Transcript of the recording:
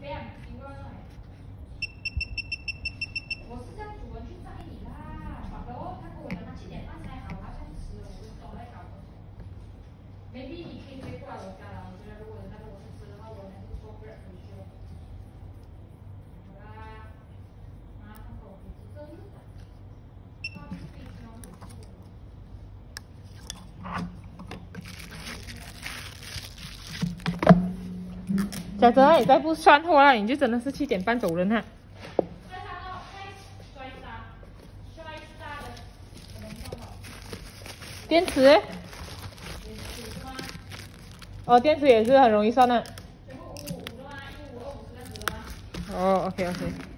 我是叫主人去载你啦，然后他跟我讲他7点半才好，他下去吃了，我就不懂在搞什么。maybe 你可以飞过来我家了，我觉得如果那个我去吃的话，我还是坐 Grab 回去了。好啦，啊，看狗脾气真是的，他是非常有趣的。 小哲，你再不算货了，你就真的是7点半走人哈。电池？哦，电池也是很容易算的。 全部55的吗？15、25、50的吗？ 哦 ，OK。